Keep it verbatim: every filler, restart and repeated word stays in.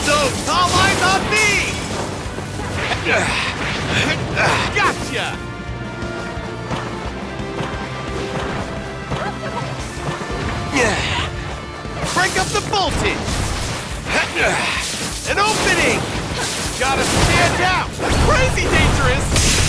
those! All eyes on me! Gotcha! Break up the voltage! An opening! Gotta stand out! Crazy dangerous!